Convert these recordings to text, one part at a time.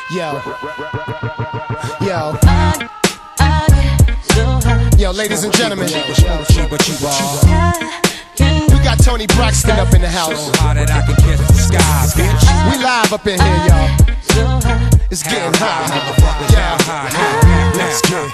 Yo, ladies and gentlemen, we got Toni Braxton up in the house. So hot that I can kiss the sky, bitch. We live up in here, y'all. It's getting hot. Let's get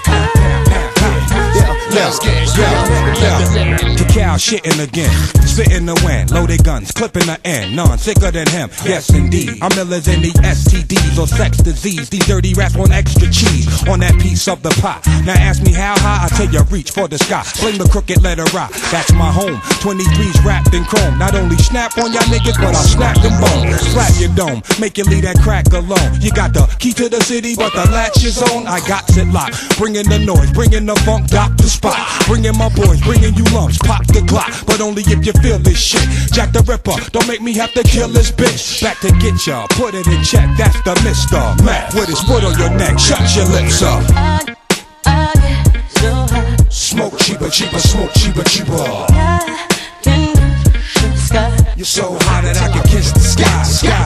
Tical shittin again, spittin the wind, loaded guns, clipping the end, none sicker than him. Yes indeed, I'm illers in the STDs or sex disease. These dirty rats want extra cheese on that piece of the pot. Now ask me how high, I tell you reach for the sky. Fling the crooked letter rock, that's my home. 23's wrapped in chrome. Not only snap on y'all niggas, but I'll snap them bones. Slap your dome, make you leave that crack alone. You got the key to the city, but the latch is on. I got it locked, bringing the noise, bringing the funk, Dr. Spot. Bringing my boys, bringing you lumps, pop the Glock, but only if you feel this shit. Jack the Ripper, don't make me have to kill this bitch. Back to get ya, put it in check, that's the Mr. Mac with his foot on your neck, shut your lips up. Smoke cheaper, cheaper, smoke cheaper, cheaper. You're so hot that I can kiss the sky,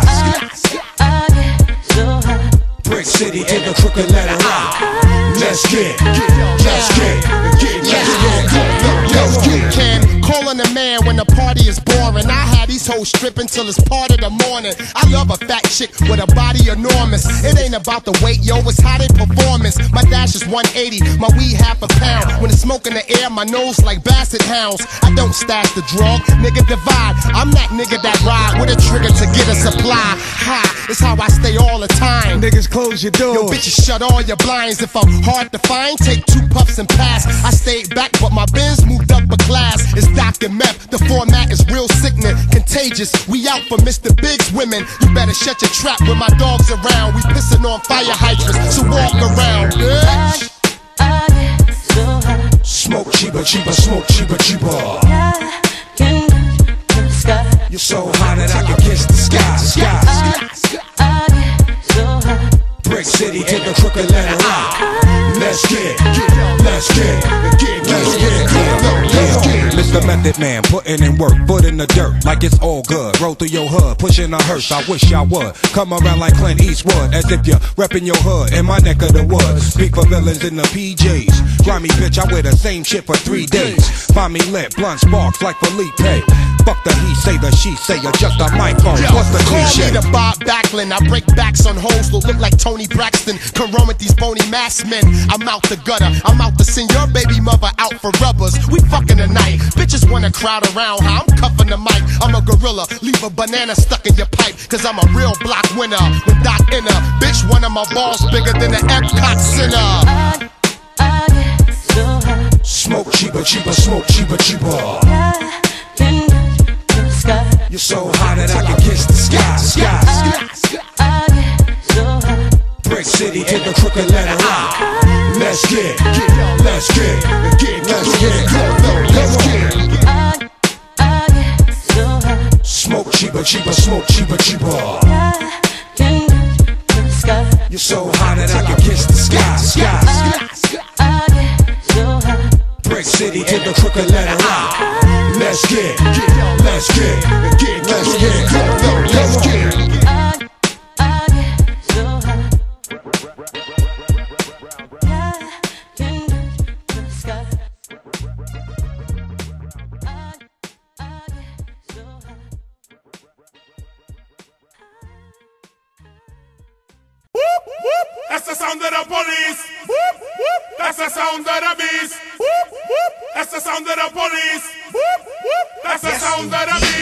Brick City to the crooked letter rock. Let's get. Calling a man when the party is boring. I had these hoes stripping till it's part of the morning. I love a fat chick with a body enormous. It ain't about the weight, yo, it's how they performance. My dash is 180, my weed half a pound. When it's smoke in the air, my nose like basset hounds. I don't stash the drug, nigga divide. I'm that nigga that ride with a trigger to get a supply. Ha, it's how I stay all the time. Niggas close your doors. Yo, bitches shut all your blinds. If I'm hard to find, take 2 puffs and pass. I stayed back, but my Benz moved up a class. It's Dr. Meth, the format is real sickening, contagious. We out for Mr. Big's women. You better shut your trap when my dog's around. We pissing on fire hydrants, so walk around, bitch. Smoke cheaper, cheaper, smoke cheaper, cheaper. You're so hot that I can kiss the sky, Brick City to the crooked letter rock. Let's get. Mr. Method Man, putting in work, foot in the dirt, like it's all good. Roll through your hood, pushing a hearse. I wish I would come around like Clint Eastwood, as if you're repping your hood in my neck of the woods. Speak for villains in the PJs. Grimy bitch, I wear the same shit for 3 days. Find me lit, blunt sparks like Felipe. Fuck the he say, the she say, adjust the microphone. What's the cliche? Call me the Bob Backlund. I break backs on hoes who look like Toni Braxton. Come run with these bony masked men. I'm out the gutter. I'm out to send your baby mother out for rubbers. We fucking tonight. Bitches wanna crowd around how I'm cuffing the mic. I'm a gorilla. Leave a banana stuck in your pipe. Cause I'm a real block winner. With Doc Inner. Bitch, one of my balls bigger than the Epcot Center. Smoke cheaper, cheaper, smoke cheaper, cheaper. You're so hot that I can kiss the sky, Brick City to the crooked letter rock. Let's get. Smoke cheaper, cheaper, smoke cheaper, cheaper. You're so hot that I can kiss the sky, Brick City to the crooked letter rock. Let's get. That's the sound of the police. That's the sound of the beast. That's the sound of the police. That's the sound of the beast.